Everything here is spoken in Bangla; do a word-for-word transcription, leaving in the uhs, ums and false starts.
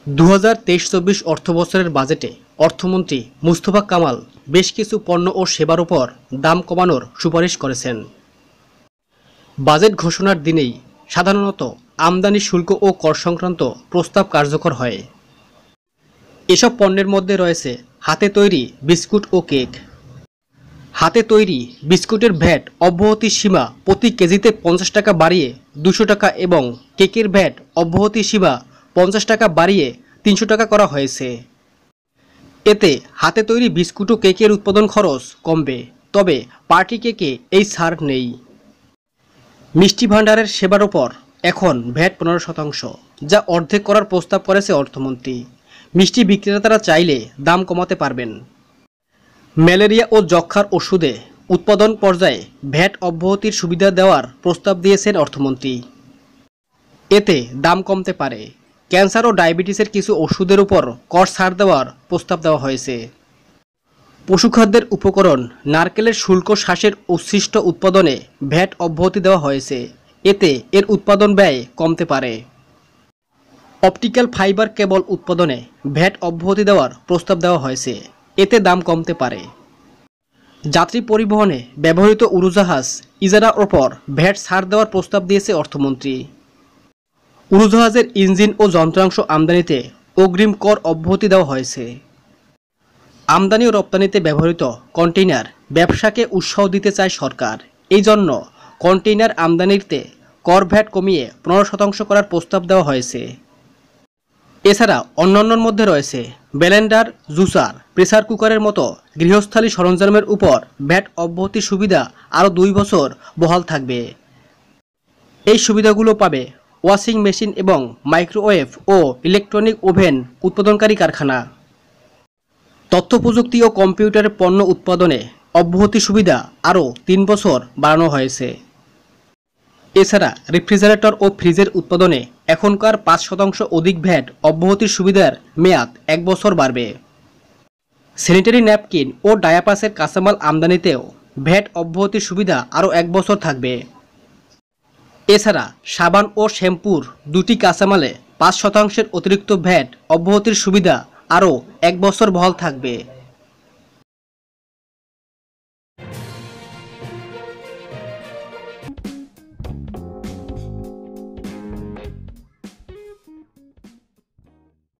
দু হাজার তেইশ চব্বিশ অর্থবছরের বাজেটে অর্থমন্ত্রী মুস্তফা কামাল বেশ কিছু পণ্য ও সেবার উপর দাম কমানোর সুপারিশ করেছেন। বাজেট ঘোষণার দিনেই সাধারণত আমদানি শুল্ক ও কর সংক্রান্ত প্রস্তাব কার্যকর হয়। এসব পণ্যের মধ্যে রয়েছে হাতে তৈরি বিস্কুট ও কেক। হাতে তৈরি বিস্কুটের ভ্যাট অব্যাহতি সীমা প্রতি কেজিতে পঞ্চাশ টাকা বাড়িয়ে দুশো টাকা এবং কেকের ভ্যাট অব্যাহতি সীমা পঞ্চাশ টাকা বাড়িয়ে তিনশো টাকা করা হয়েছে। এতে হাতে তৈরি বিস্কুট ও কেকের উৎপাদন খরচ কমবে, তবে পার্টি কেকে এই ছাড় নেই। মিষ্টি ভাণ্ডারের সেবার ওপর এখন ভ্যাট পনেরো শতাংশ, যা অর্ধেক করার প্রস্তাব করেছে অর্থমন্ত্রী। মিষ্টি বিক্রেতারা চাইলে দাম কমাতে পারবেন। ম্যালেরিয়া ও যক্ষ্মার ওষুধে উৎপাদন পর্যায়ে ভ্যাট অব্যাহতির সুবিধা দেওয়ার প্রস্তাব দিয়েছেন অর্থমন্ত্রী। এতে দাম কমতে পারে। ক্যান্সার ও ডায়াবেটিসের কিছু ওষুধের উপর কর ছাড় দেওয়ার প্রস্তাব দেওয়া হয়েছে। পশুখাদ্যের উপকরণ নারকেলের শুল্ক হ্রাসের উচ্ছিষ্ট উৎপাদনে ভ্যাট অব্যাহতি দেওয়া হয়েছে। এতে এর উৎপাদন ব্যয় কমতে পারে। অপটিক্যাল ফাইবার কেবল উৎপাদনে ভ্যাট অব্যাহতি দেওয়ার প্রস্তাব দেওয়া হয়েছে। এতে দাম কমতে পারে। যাত্রী পরিবহনে ব্যবহৃত উড়োজাহাজ ইজারার ওপর ভ্যাট ছাড় দেওয়ার প্রস্তাব দিয়েছে অর্থমন্ত্রী। উড়োজাহাজের ইঞ্জিন ও যন্ত্রাংশ আমদানিতে অগ্রিম কর অব্যাহতি দেওয়া হয়েছে। আমদানি ও রপ্তানিতে ব্যবহৃত কন্টেইনার ব্যবসাকে উৎসাহ দিতে চায় সরকার। এই জন্য কন্টেইনার আমদানিতে কর ভ্যাট কমিয়ে পনেরো শতাংশ করার প্রস্তাব দেওয়া হয়েছে। এছাড়া অন্যান্যর মধ্যে রয়েছে ব্লেন্ডার, জুসার, প্রেসার কুকারের মতো গৃহস্থালী সরঞ্জামের উপর ভ্যাট অব্যাহতির সুবিধা আরও দুই বছর বহাল থাকবে। এই সুবিধাগুলো পাবে ওয়াশিং মেশিন এবং মাইক্রোওয়েভ ও ইলেকট্রনিক ওভেন উৎপাদনকারী কারখানা। তথ্য প্রযুক্তি ও কম্পিউটারের পণ্য উৎপাদনে অব্যাহতি সুবিধা আরও তিন বছর বাড়ানো হয়েছে। এছাড়া রেফ্রিজারেটর ও ফ্রিজের উৎপাদনে এখনকার পাঁচ শতাংশ অধিক ভ্যাট অব্যাহতির সুবিধার মেয়াদ এক বছর বাড়বে। স্যানিটারি ন্যাপকিন ও ডায়াপাসের কাঁচামাল আমদানিতেও ভ্যাট অব্যাহতির সুবিধা আরও এক বছর থাকবে। এছাড়া সাবান ও শ্যাম্পুর দুটি কাঁচামালে পাঁচ শতাংশের অতিরিক্ত ভ্যাট অব্যাহতির সুবিধা আরও এক বছর বহাল থাকবে।